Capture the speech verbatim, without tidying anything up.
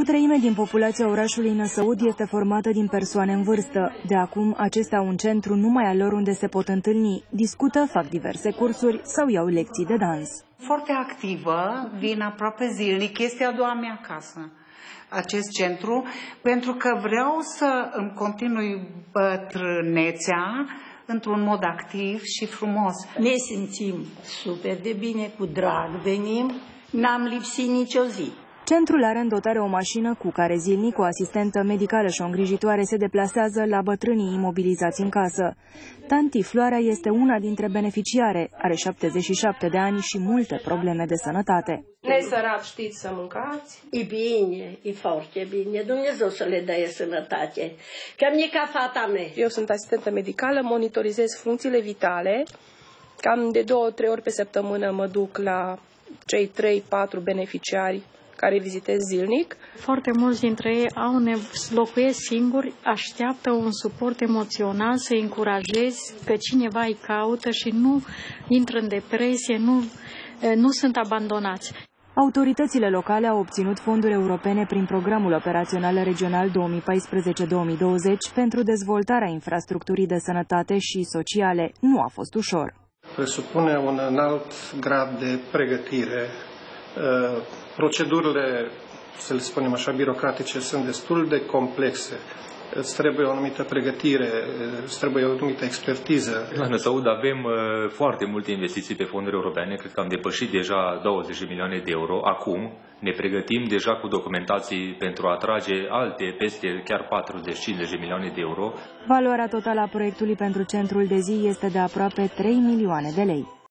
O treime din populația orașului Năsăud este formată din persoane în vârstă. De acum, acestea au un centru numai al lor unde se pot întâlni, discută, fac diverse cursuri sau iau lecții de dans. Foarte activă, vin aproape zilnic, este a doua mea casă, acest centru, pentru că vreau să îmi continui bătrânețea într-un mod activ și frumos. Ne simțim super de bine, cu drag venim, n-am lipsit nicio zi. Centrul are în dotare o mașină cu care zilnic o asistentă medicală și o îngrijitoare se deplasează la bătrânii imobilizați în casă. Tanti Floarea este una dintre beneficiare, are șaptezeci și șapte de ani și multe probleme de sănătate. Nesărat știți să mâncați? E bine, e foarte bine. Dumnezeu să le dea sănătate. Că mi-e ca fata mea. Eu sunt asistentă medicală, monitorizez funcțiile vitale. Cam de două, trei ori pe săptămână mă duc la cei trei patru beneficiari care vizitez zilnic. Foarte mulți dintre ei au locuiesc singuri, așteaptă un suport emoțional, să-i încurajezi că cineva îi caută și nu intră în depresie, nu, nu sunt abandonați. Autoritățile locale au obținut fonduri europene prin Programul Operațional Regional două mii paisprezece două mii douăzeci pentru dezvoltarea infrastructurii de sănătate și sociale. Nu a fost ușor. Presupune un înalt grad de pregătire. Procedurile, să le spunem așa, birocratice sunt destul de complexe. Îți trebuie o anumită pregătire, îți trebuie o anumită expertiză. La Năsăud avem uh, foarte multe investiții pe fonduri europene, cred că am depășit deja douăzeci de milioane de euro. Acum ne pregătim deja cu documentații pentru a atrage alte peste chiar patruzeci cincizeci de milioane de euro. Valoarea totală a proiectului pentru centrul de zi este de aproape trei milioane de lei.